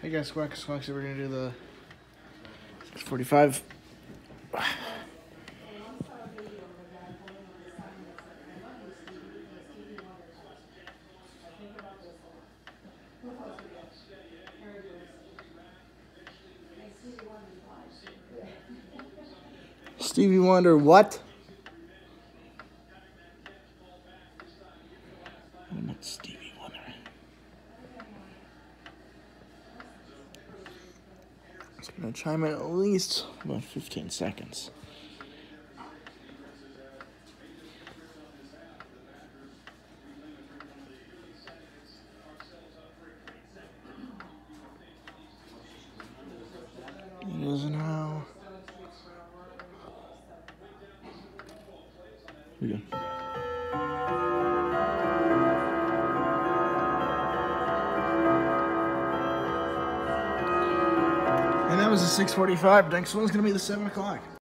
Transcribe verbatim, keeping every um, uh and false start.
Hey guys, Squawk Squawk, so we're gonna do the six forty-five. Stevie Wonder, what? I'm not Stevie Wonder. It's gonna chime in at least about fifteen seconds. It is now. Here we go. And that was the six forty-five. Next one's gonna be the seven o'clock.